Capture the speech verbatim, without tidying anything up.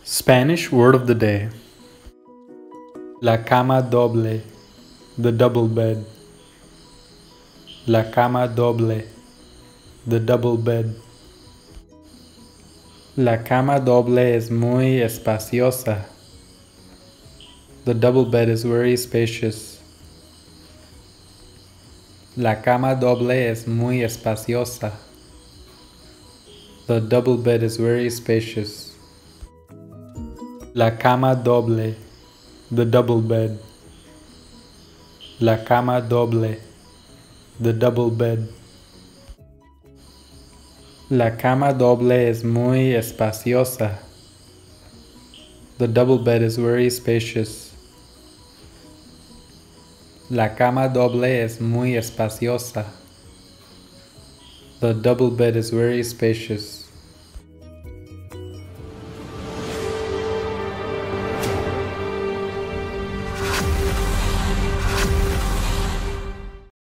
Spanish word of the day. La cama doble, the double bed. La cama doble, the double bed. La cama doble es muy espaciosa. The double bed is very spacious. La cama doble es muy espaciosa. The double bed is very spacious. La cama doble, the double bed. La cama doble, the double bed. La cama doble es muy espaciosa. The double bed is very spacious. La cama doble es muy espaciosa. The double bed is very spacious.